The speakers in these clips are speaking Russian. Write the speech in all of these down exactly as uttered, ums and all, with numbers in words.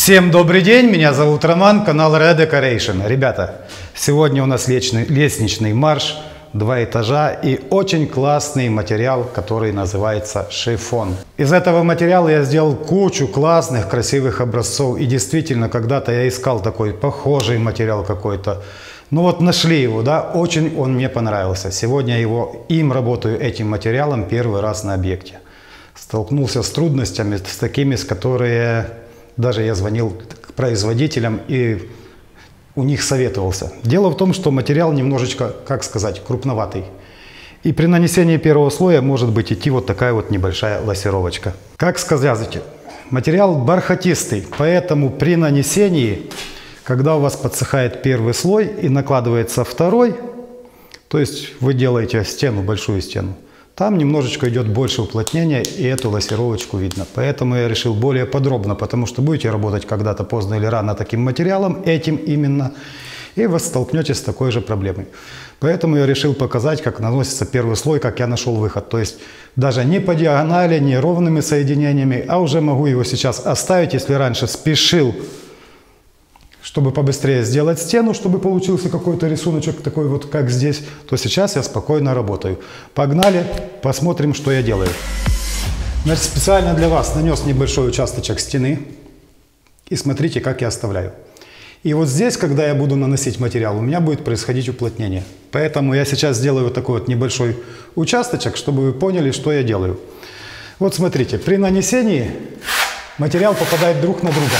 Всем добрый день, меня зовут Роман, канал Red Decoration. Ребята, сегодня у нас лестничный, лестничный марш, два этажа и очень классный материал, который называется шифон. Из этого материала я сделал кучу классных, красивых образцов. И действительно, когда-то я искал такой похожий материал какой-то. Ну вот нашли его, да, очень он мне понравился. Сегодня его, им работаю этим материалом первый раз на объекте. Столкнулся с трудностями, с такими, с которые даже я звонил к производителям и у них советовался. Дело в том, что материал немножечко, как сказать, крупноватый. И при нанесении первого слоя может быть идти вот такая вот небольшая лассировочка. Как сказать, материал бархатистый, поэтому при нанесении, когда у вас подсыхает первый слой и накладывается второй, то есть вы делаете стену, большую стену, там немножечко идет больше уплотнения, и эту лассировочку видно. Поэтому я решил более подробно, потому что будете работать когда-то поздно или рано таким материалом, этим именно, и вы столкнетесь с такой же проблемой. Поэтому я решил показать, как наносится первый слой, как я нашел выход. То есть даже не по диагонали, не ровными соединениями, а уже могу его сейчас оставить, если раньше спешил, чтобы побыстрее сделать стену, чтобы получился какой-то рисуночек такой вот, как здесь, то сейчас я спокойно работаю. Погнали, посмотрим, что я делаю. Значит, специально для вас нанес небольшой участочек стены. И смотрите, как я оставляю. И вот здесь, когда я буду наносить материал, у меня будет происходить уплотнение. Поэтому я сейчас сделаю вот такой вот небольшой участочек, чтобы вы поняли, что я делаю. Вот смотрите, при нанесении материал попадает друг на друга.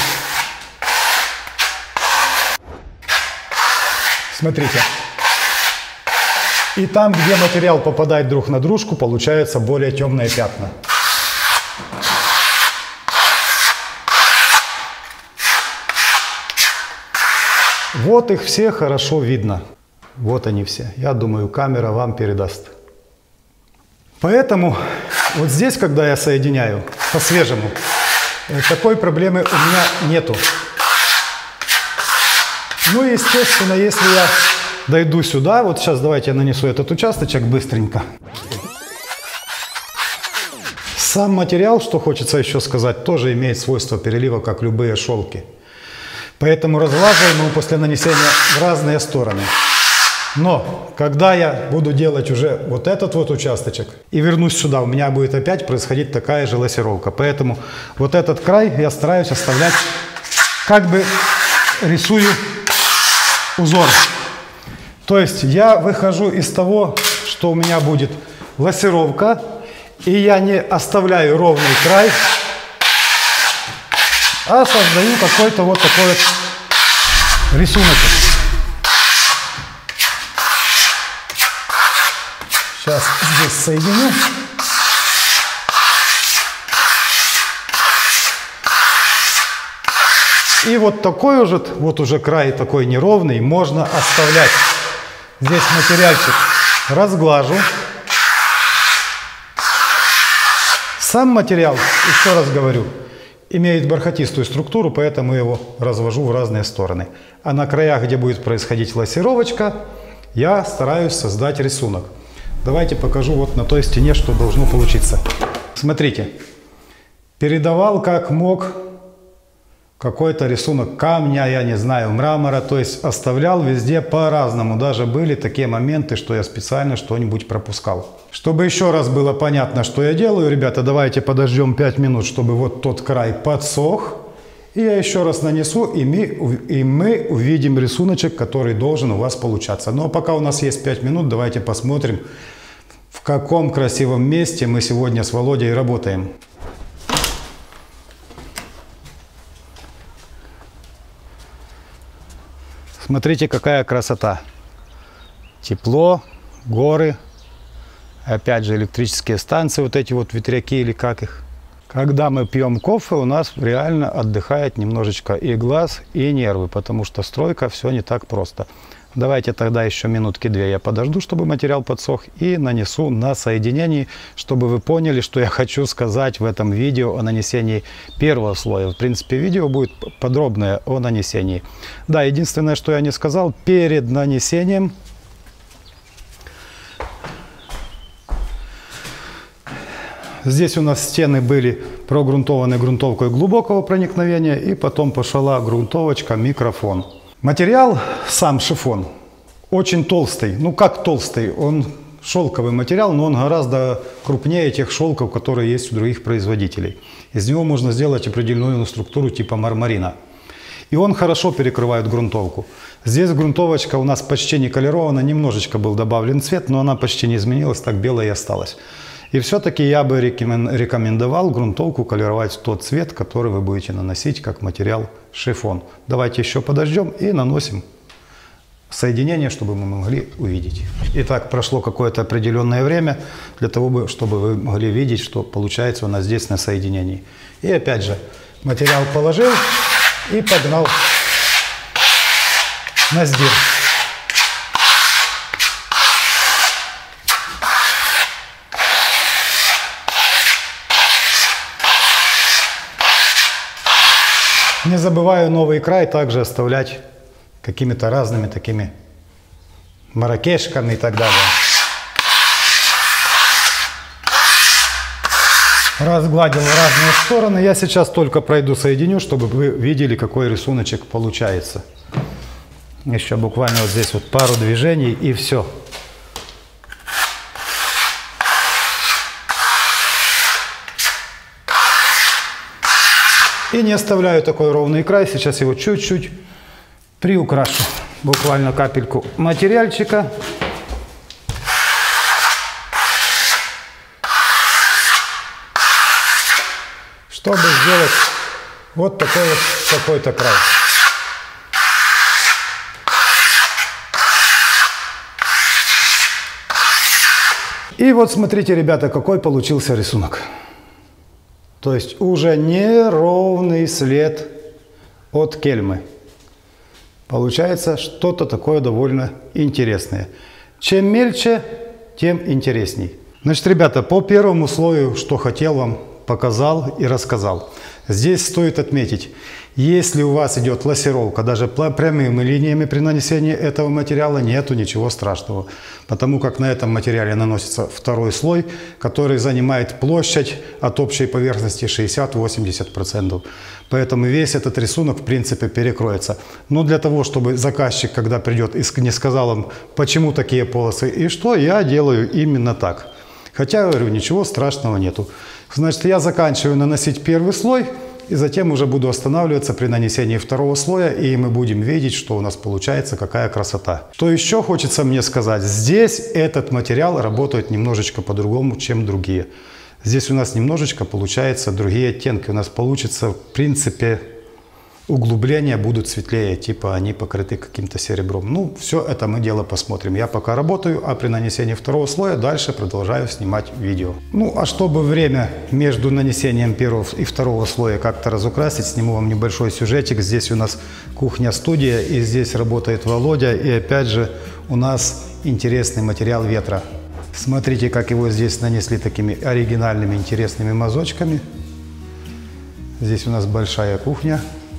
Смотрите. И там, где материал попадает друг на дружку, получаются более темные пятна. Вот их все хорошо видно. Вот они все. Я думаю, камера вам передаст. Поэтому вот здесь, когда я соединяю по-свежему, такой проблемы у меня нету. Ну и, естественно, если я дойду сюда, вот сейчас давайте я нанесу этот участочек быстренько. Сам материал, что хочется еще сказать, тоже имеет свойство перелива, как любые шелки. Поэтому разглаживаем его после нанесения в разные стороны. Но, когда я буду делать уже вот этот вот участочек и вернусь сюда, у меня будет опять происходить такая же лассировка. Поэтому вот этот край я стараюсь оставлять, как бы рисую узор. То есть я выхожу из того, что у меня будет лассировка, и я не оставляю ровный край, а создаю какой-то вот такой вот рисуночек. Сейчас здесь соединю. И вот такой уже, вот уже край такой неровный, можно оставлять. Здесь материальчик разглажу. Сам материал, еще раз говорю, имеет бархатистую структуру, поэтому я его развожу в разные стороны. А на краях, где будет происходить лассировочка, я стараюсь создать рисунок. Давайте покажу вот на той стене, что должно получиться. Смотрите, передавал как мог какой-то рисунок камня, я не знаю, мрамора, то есть оставлял везде по-разному. Даже были такие моменты, что я специально что-нибудь пропускал. Чтобы еще раз было понятно, что я делаю, ребята, давайте подождем пять минут, чтобы вот тот край подсох. И я еще раз нанесу, и мы, и мы увидим рисуночек, который должен у вас получаться. Но пока у нас есть пять минут, давайте посмотрим, в каком красивом месте мы сегодня с Володей работаем. Смотрите, какая красота. Тепло, горы, опять же электрические станции, вот эти вот ветряки или как их. Когда мы пьем кофе, у нас реально отдыхает немножечко и глаз, и нервы, потому что стройка все не так просто. Давайте тогда еще минутки-две я подожду, чтобы материал подсох, и нанесу на соединении, чтобы вы поняли, что я хочу сказать в этом видео о нанесении первого слоя. В принципе, видео будет подробное о нанесении. Да, единственное, что я не сказал, перед нанесением Здесь у нас стены были прогрунтованы грунтовкой глубокого проникновения, и потом пошла грунтовочка микрофон. Материал, сам шифон, очень толстый. Ну как толстый? Он шелковый материал, но он гораздо крупнее тех шелков, которые есть у других производителей. Из него можно сделать определенную структуру типа мармарина. И он хорошо перекрывает грунтовку. Здесь грунтовочка у нас почти не колерована, немножечко был добавлен цвет, но она почти не изменилась, так белая и осталась. И все-таки я бы рекомендовал грунтовку колеровать в тот цвет, который вы будете наносить как материал шифон. Давайте еще подождем и наносим соединение, чтобы мы могли увидеть. Итак, прошло какое-то определенное время для того, чтобы вы могли видеть, что получается у нас здесь на соединении. И опять же, материал положил и погнал на сдир. Не забываю новый край также оставлять какими-то разными такими маракешками и так далее. Разгладил в разные стороны. Я сейчас только пройду, соединю, чтобы вы видели, какой рисуночек получается. Еще буквально вот здесь вот пару движений и все. И не оставляю такой ровный край. Сейчас его чуть-чуть приукрашу. Буквально капельку материальчика. Чтобы сделать вот такой вот какой-то край. И вот смотрите, ребята, какой получился рисунок. То есть уже неровный след от кельмы. Получается что-то такое довольно интересное. Чем мельче, тем интересней. Значит, ребята, по первому слою, что хотел вам, показал и рассказал. Здесь стоит отметить, если у вас идет лассировка, даже прямыми линиями при нанесении этого материала, нету ничего страшного. Потому как на этом материале наносится второй слой, который занимает площадь от общей поверхности шестьдесят-восемьдесят процентов. Поэтому весь этот рисунок, в принципе, перекроется. Но для того, чтобы заказчик, когда придет, и не сказал им, почему такие полосы и что, я делаю именно так. Хотя, я говорю, ничего страшного нету. Значит, я заканчиваю наносить первый слой, и затем уже буду останавливаться при нанесении второго слоя, и мы будем видеть, что у нас получается, какая красота. Что еще хочется мне сказать? Здесь этот материал работает немножечко по-другому, чем другие. Здесь у нас немножечко получается другие оттенки. У нас получится, в принципе, углубления будут светлее, типа они покрыты каким-то серебром. Ну, все это мы дело посмотрим. Я пока работаю, а при нанесении второго слоя дальше продолжаю снимать видео. Ну, а чтобы время между нанесением первого и второго слоя как-то разукрасить, сниму вам небольшой сюжетик. Здесь у нас кухня-студия, и здесь работает Володя. И опять же у нас интересный материал ветра. Смотрите, как его здесь нанесли такими оригинальными интересными мазочками. Здесь у нас большая кухня.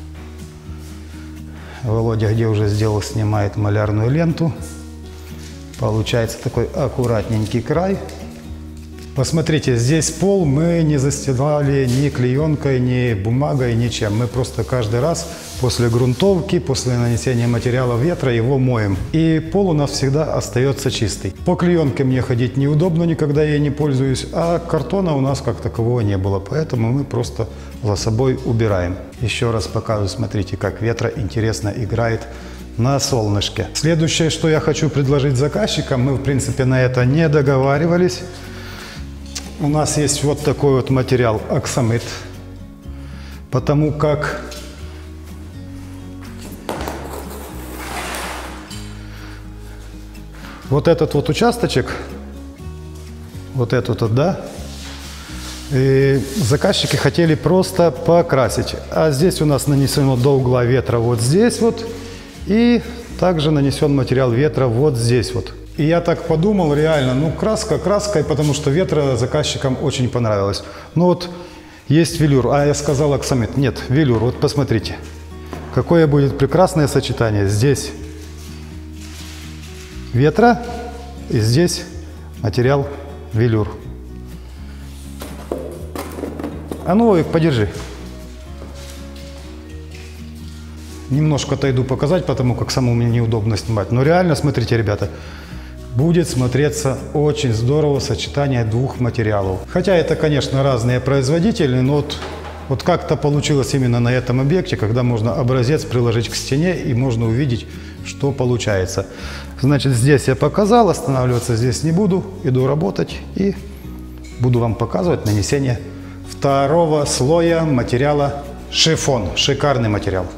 Володя, где уже сделал, снимает малярную ленту. Получается такой аккуратненький край. Посмотрите, здесь пол мы не застилали ни клеенкой, ни бумагой, ничем. Мы просто каждый раз после грунтовки, после нанесения материала ветра его моем. И пол у нас всегда остается чистый. По клеенке мне ходить неудобно, никогда я не пользуюсь, а картона у нас как такового не было. Поэтому мы просто за собой убираем. Еще раз показываю, смотрите, как ветра интересно играет на солнышке. Следующее, что я хочу предложить заказчикам, мы в принципе на это не договаривались. У нас есть вот такой вот материал оксамит, потому как вот этот вот участочек, вот этот вот, да, и заказчики хотели просто покрасить. А здесь у нас нанесено до угла ветра вот здесь вот, и также нанесен материал ветра вот здесь вот. И я так подумал, реально, ну краска краской, потому что ветра заказчикам очень понравилось. Ну вот есть велюр, а я сказал оксамит. Нет, велюр, вот посмотрите, какое будет прекрасное сочетание. Здесь ветра и здесь материал велюр. А ну, Вовик, подержи. Немножко отойду показать, потому как самому мне неудобно снимать. Но реально, смотрите, ребята, будет смотреться очень здорово сочетание двух материалов. Хотя это, конечно, разные производители, но вот, вот как-то получилось именно на этом объекте, когда можно образец приложить к стене и можно увидеть, что получается. Значит, здесь я показал, останавливаться здесь не буду, иду работать и буду вам показывать нанесение второго слоя материала шифон. Шикарный материал.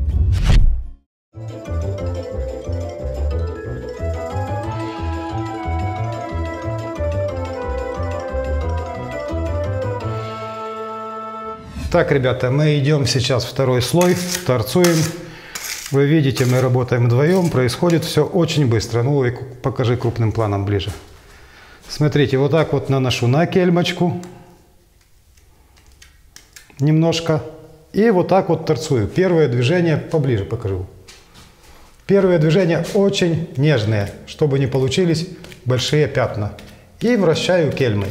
Так, ребята, мы идем сейчас второй слой, торцуем. Вы видите, мы работаем вдвоем, происходит все очень быстро. Ну, и покажи крупным планом ближе. Смотрите, вот так вот наношу на кельмочку немножко и вот так вот торцую. Первое движение, поближе покажу. Первые движения очень нежные, чтобы не получились большие пятна. И вращаю кельмой.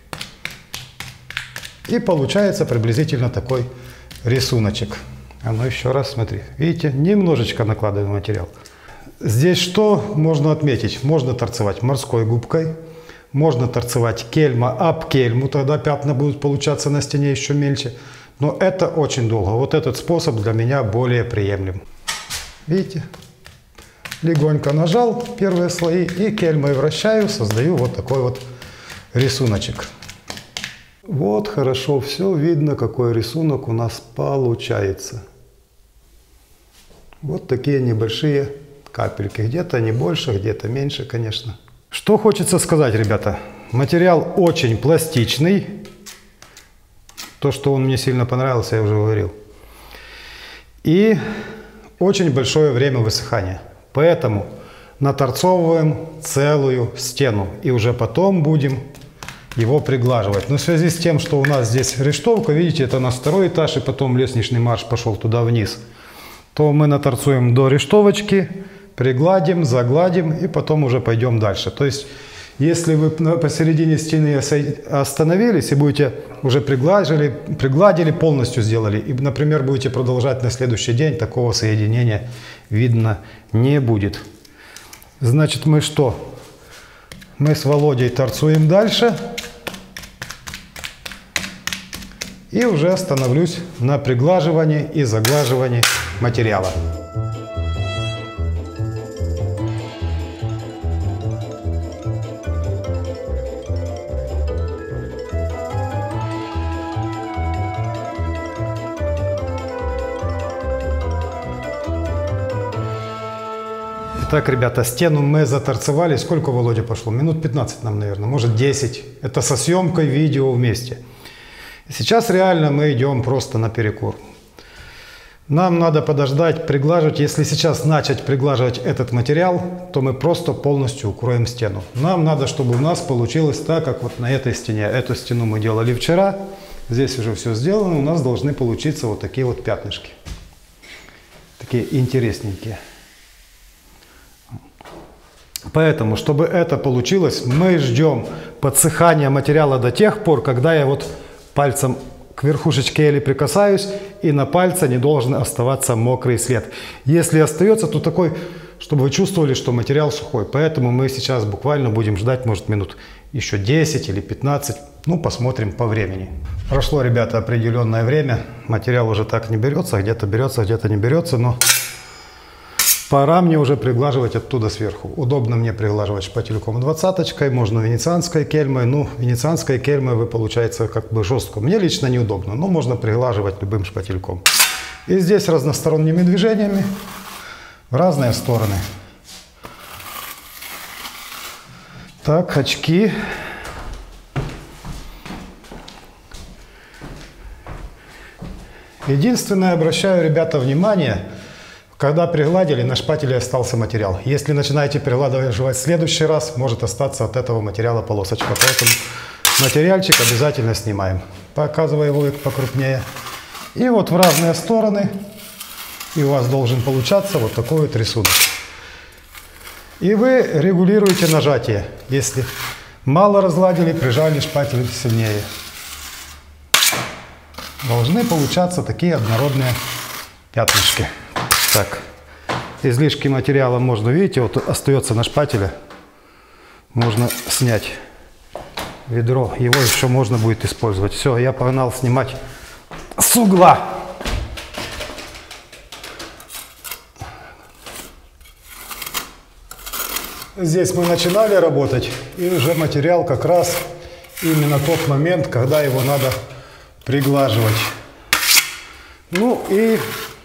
И получается приблизительно такой рисуночек. А ну еще раз смотри. Видите, немножечко накладываю материал. Здесь что можно отметить? Можно торцевать морской губкой. Можно торцевать кельма об кельму. Тогда пятна будут получаться на стене еще мельче. Но это очень долго. Вот этот способ для меня более приемлем. Видите? Легонько нажал первые слои и кельмой вращаю. Создаю вот такой вот рисуночек. Вот хорошо, все видно, какой рисунок у нас получается. Вот такие небольшие капельки. Где-то они больше, где-то меньше, конечно. Что хочется сказать, ребята. Материал очень пластичный. То, что он мне сильно понравился, я уже говорил. И очень большое время высыхания. Поэтому наторцовываем целую стену. И уже потом будем его приглаживать. Но в связи с тем, что у нас здесь рештовка, видите, это у нас второй этаж, и потом лестничный марш пошел туда вниз, то мы наторцуем до рештовочки, пригладим, загладим и потом уже пойдем дальше. То есть, если вы посередине стены остановились и будете уже пригладили, пригладили, полностью сделали, и, например, будете продолжать на следующий день, такого соединения видно не будет. Значит, мы что? Мы с Володей торцуем дальше. И уже остановлюсь на приглаживании и заглаживании материала. Итак, ребята, стену мы заторцевали. Сколько, Володя, пошло? Минут пятнадцать нам, наверное, может десять. Это со съемкой видео вместе. Сейчас реально мы идем просто наперекур. Нам надо подождать, приглаживать. Если сейчас начать приглаживать этот материал, то мы просто полностью укроем стену. Нам надо, чтобы у нас получилось так, как вот на этой стене. Эту стену мы делали вчера. Здесь уже все сделано. У нас должны получиться вот такие вот пятнышки. Такие интересненькие. Поэтому, чтобы это получилось, мы ждем подсыхания материала до тех пор, когда я вот пальцем к верхушечке ели прикасаюсь, и на пальце не должен оставаться мокрый след. Если остается, то такой, чтобы вы чувствовали, что материал сухой. Поэтому мы сейчас буквально будем ждать, может, минут еще десять или пятнадцать. Ну, посмотрим по времени. Прошло, ребята, определенное время. Материал уже так не берется, где-то берется, где-то не берется, но пора мне уже приглаживать оттуда сверху. Удобно мне приглаживать шпательком двадцаточкой, можно венецианской кельмой. Ну, венецианской кельмой вы, получается, как бы жестко. Мне лично неудобно, но можно приглаживать любым шпательком. И здесь разносторонними движениями в разные стороны. Так, очки. Единственное, обращаю, ребята, внимание, когда пригладили, на шпателе остался материал. Если начинаете пригладывать в следующий раз, может остаться от этого материала полосочка. Поэтому материальчик обязательно снимаем. Показываю его покрупнее. И вот в разные стороны. И у вас должен получаться вот такой вот рисунок. И вы регулируете нажатие. Если мало разгладили, прижали шпатель сильнее. должны получаться такие однородные пятнышки. Так, излишки материала можно, видите, вот остается на шпателе. Можно снять ведро, его еще можно будет использовать. Все, я погнал снимать с угла. Здесь мы начинали работать, и уже материал как раз именно тот момент, когда его надо приглаживать. Ну и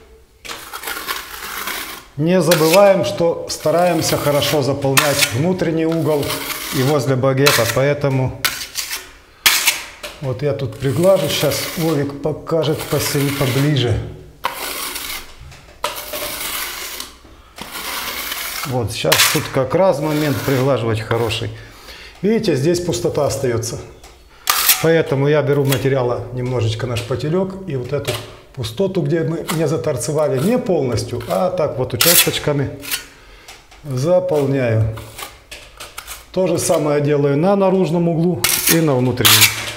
не забываем, что стараемся хорошо заполнять внутренний угол и возле багета, поэтому вот я тут приглажу, сейчас Вовик покажет посильнее, поближе. Вот сейчас тут как раз момент приглаживать хороший. Видите, здесь пустота остается. Поэтому я беру материала немножечко на шпателек и вот эту пустоту, где мы не заторцевали, не полностью, а так вот участочками заполняю. То же самое делаю на наружном углу и на внутреннем.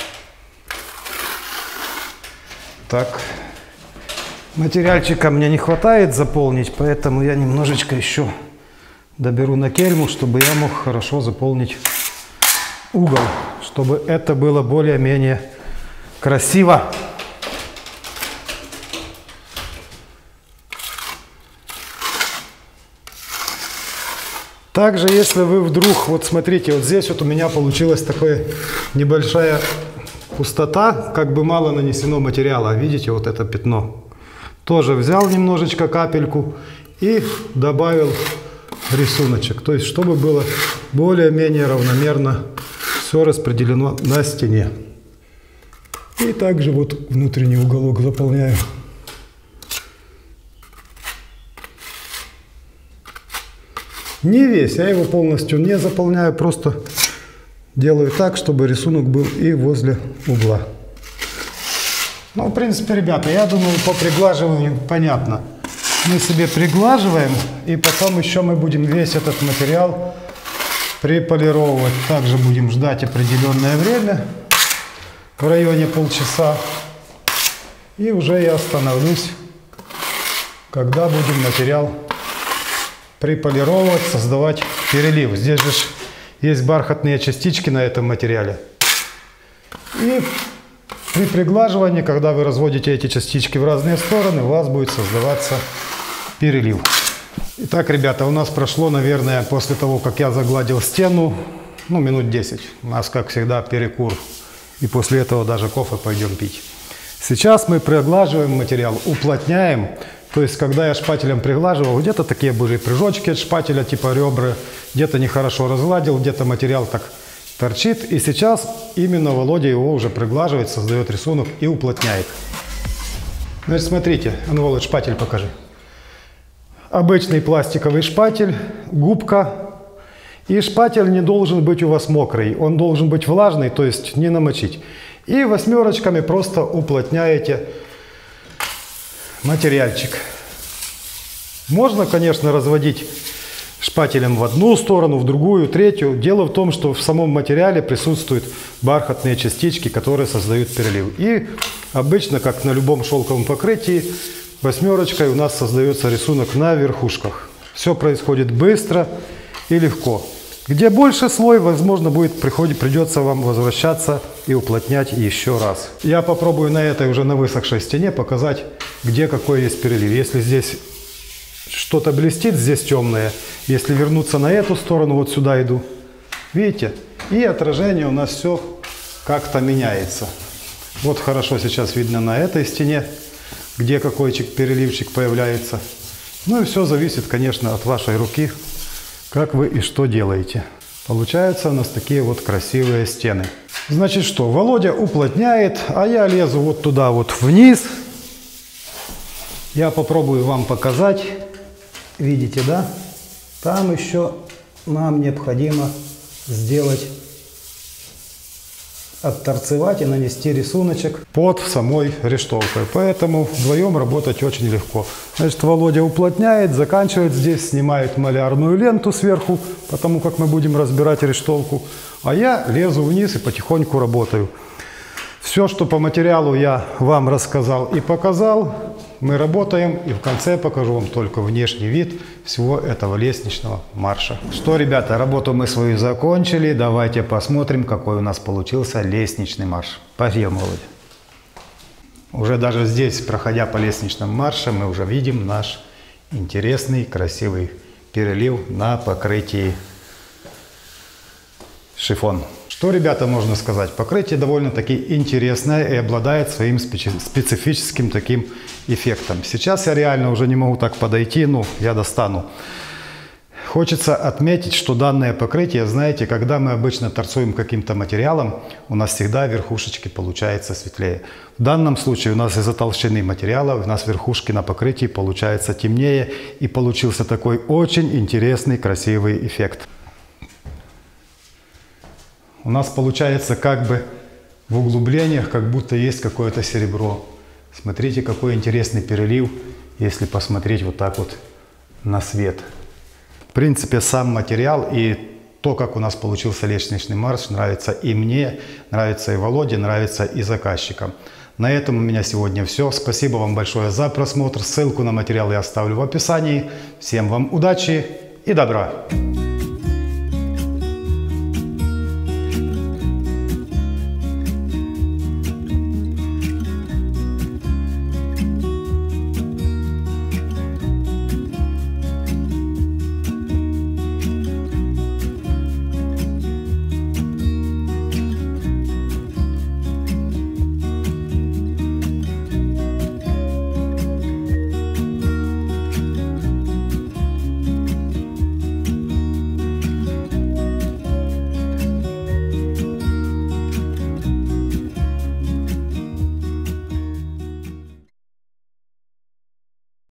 Так, материальчика мне не хватает заполнить, поэтому я немножечко еще доберу на кельму, чтобы я мог хорошо заполнить угол, чтобы это было более-менее красиво. Также, если вы вдруг, вот смотрите, вот здесь вот у меня получилась такая небольшая пустота, как бы мало нанесено материала, видите, вот это пятно. Тоже взял немножечко капельку и добавил рисуночек, то есть чтобы было более-менее равномерно все распределено на стене. И также вот внутренний уголок заполняю. Не весь, я его полностью не заполняю, просто делаю так, чтобы рисунок был и возле угла. Ну, в принципе, ребята, я думаю, по приглаживанию понятно. Мы себе приглаживаем, и потом еще мы будем весь этот материал приполировывать. Также будем ждать определенное время, в районе полчаса. И уже я остановлюсь, когда будем материал приполировать, создавать перелив. Здесь же есть бархатные частички на этом материале. И при приглаживании, когда вы разводите эти частички в разные стороны, у вас будет создаваться перелив. Итак, ребята, у нас прошло, наверное, после того, как я загладил стену, ну, минут десять. У нас, как всегда, перекур. И после этого даже кофе пойдем пить. Сейчас мы приглаживаем материал, уплотняем. То есть, когда я шпателем приглаживал, где-то такие были прыжочки от шпателя, типа ребра, где-то нехорошо разгладил, где-то материал так торчит. И сейчас именно Володя его уже приглаживает, создает рисунок и уплотняет. Значит, смотрите, а ну, Володь, шпатель покажи. Обычный пластиковый шпатель, губка. И шпатель не должен быть у вас мокрый, он должен быть влажный, то есть не намочить. И восьмерочками просто уплотняете материальчик. Можно, конечно, разводить шпателем в одну сторону, в другую, третью. Дело в том, что в самом материале присутствуют бархатные частички, которые создают перелив. И обычно, как на любом шелковом покрытии, восьмерочкой у нас создается рисунок на верхушках. Все происходит быстро и легко. Где больше слой, возможно, будет приходить, придется вам возвращаться и уплотнять еще раз. Я попробую на этой уже на высохшей стене показать, где какой есть перелив. Если здесь что-то блестит, здесь темное. Если вернуться на эту сторону, вот сюда иду, видите? И отражение у нас все как-то меняется. Вот хорошо сейчас видно на этой стене, где какой переливчик появляется. Ну и все зависит, конечно, от вашей руки, как вы и что делаете. Получаются у нас такие вот красивые стены. Значит что, Володя уплотняет, а я лезу вот туда вот вниз. Я попробую вам показать. Видите, да? Там еще нам необходимо сделать, отторцевать и нанести рисуночек под самой рештовкой. Поэтому вдвоем работать очень легко. Значит, Володя уплотняет, заканчивает здесь, снимает малярную ленту сверху, потому как мы будем разбирать рештовку. А я лезу вниз и потихоньку работаю. Все, что по материалу я вам рассказал и показал, мы работаем, и в конце покажу вам только внешний вид всего этого лестничного марша. Что, ребята, работу мы свою закончили. Давайте посмотрим, какой у нас получился лестничный марш. Поехали, Володя. Уже даже здесь, проходя по лестничному маршу, мы уже видим наш интересный, красивый перелив на покрытии шифон. Что, ребята, можно сказать? Покрытие довольно-таки интересное и обладает своим специфическим таким эффектом. Сейчас я реально уже не могу так подойти, ну, я достану. Хочется отметить, что данное покрытие, знаете, когда мы обычно торцуем каким-то материалом, у нас всегда верхушечки получаются светлее. В данном случае у нас из-за толщины материала у нас верхушки на покрытии получаются темнее, и получился такой очень интересный, красивый эффект. У нас получается как бы в углублениях, как будто есть какое-то серебро. Смотрите, какой интересный перелив, если посмотреть вот так вот на свет. В принципе, сам материал и то, как у нас получился лестничный марш, нравится и мне, нравится и Володе, нравится и заказчикам. На этом у меня сегодня все. Спасибо вам большое за просмотр. Ссылку на материал я оставлю в описании. Всем вам удачи и добра!